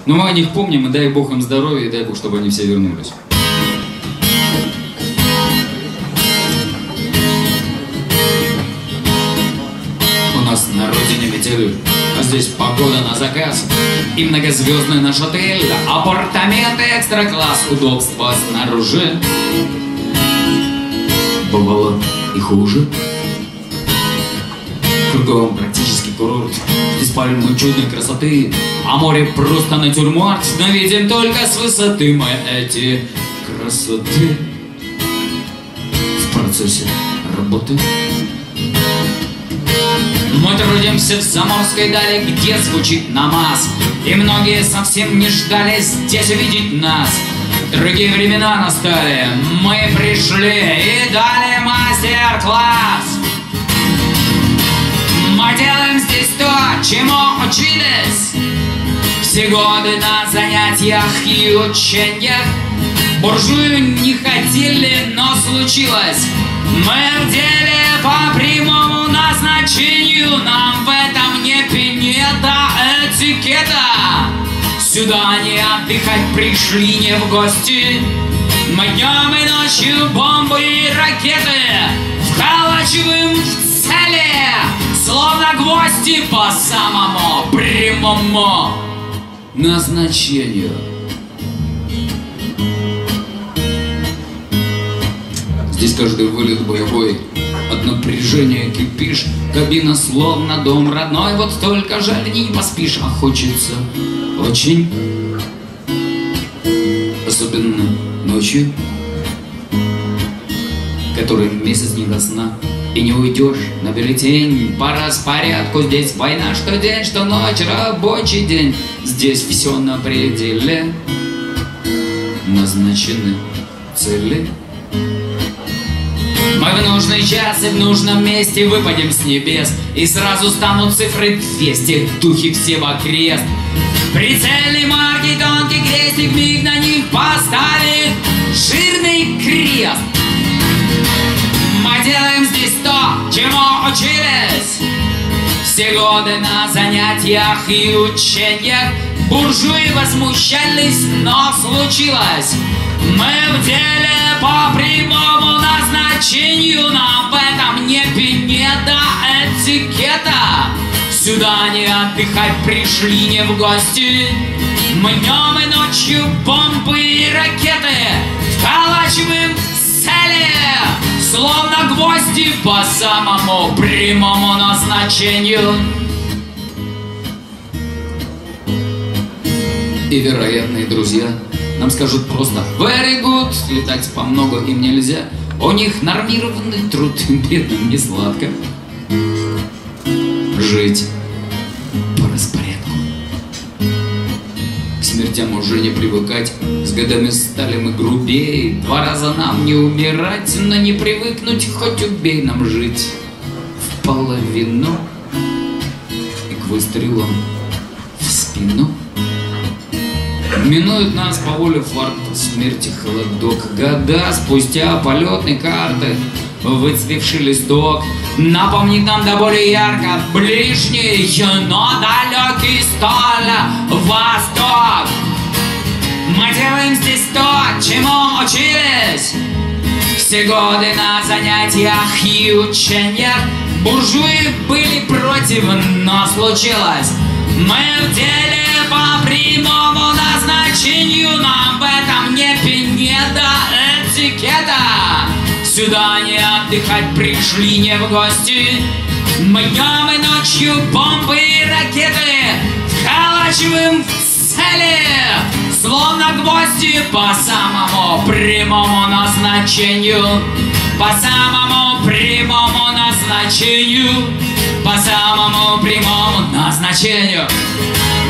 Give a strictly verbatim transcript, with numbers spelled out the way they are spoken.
Но мы о них помним, и дай Бог им здоровья, и дай Бог, чтобы они все вернулись. У нас на родине метель, а здесь погода на заказ. И многозвездный наш отель, апартаменты экстра-класс, удобства снаружи. Бывало и хуже. Кругом практически курорт. Здесь пальмы чудной красоты, а море просто натюрморт. Но видим только с высоты мы эти красоты в процессе работы. Мы трудимся в заморской дали, где звучит намаз, и многие совсем не ждали здесь увидеть нас. Другие времена настали, мы пришли и дали мастер-класс. Мы делаем здесь то, чему учились все годы на занятиях и учениях. Буржую не хотели, но случилось. Мы в деле по прямому назначению. Нам в этом не пинета, этикета. Сюда не отдыхать пришли, не в гости. Мы днем и ночью бомбы и ракеты вколачиваем в цели, словно гвозди по самому прямому назначению. Здесь каждый вылет боевой, от напряжения кипишь. Кабина словно дом родной, вот только жаль не поспишь. А хочется очень, особенно ночью, который месяц не до сна. И не уйдешь на бюллетень по распорядку. Здесь война, что день, что ночь, рабочий день. Здесь все на пределе, назначены цели. Мы в нужный час и в нужном месте выпадем с небес, и сразу станут цифры двести, духи все в окрест. Прицельный марки, тонкий крестик, миг на них поставит жирный крест. Мы делаем здесь то, чему учились все годы на занятиях и учениях. Буржуи возмущались, но случилось. Мы в деле по прямому назначению. Нам в этом не пинета, этикета. Сюда не отдыхать пришли, не в гости. Мы днем и ночью бомбы и ракеты вколачиваем в цели, словно гвозди по самому прямому назначению. И вероятные друзья нам скажут просто very good, летать по много им нельзя. У них нормированный труд, бедным не сладко жить по распорядку. К смертям уже не привыкать, с годами стали мы грубее. Два раза нам не умирать, но не привыкнуть, хоть убей нам жить в половину и к выстрелам в спину. Минует нас по воле фарта смерти холодок. Года спустя полетной карты выцвевший листок напомнит нам до боли ярко ближний, но далекий столь восток. Мы делаем здесь то, чему учились все годы на занятиях и учениях. Буржуи были против, но случилось. Мы в деле по прямому назначению. Нам в этом не пинета, этикета. Сюда не отдыхать пришли, не в гости. Мы днем и ночью бомбы и ракеты вколачиваем в цели, словно гвозди по самому прямому назначению. По самому прямому назначению. По самому прямому назначению.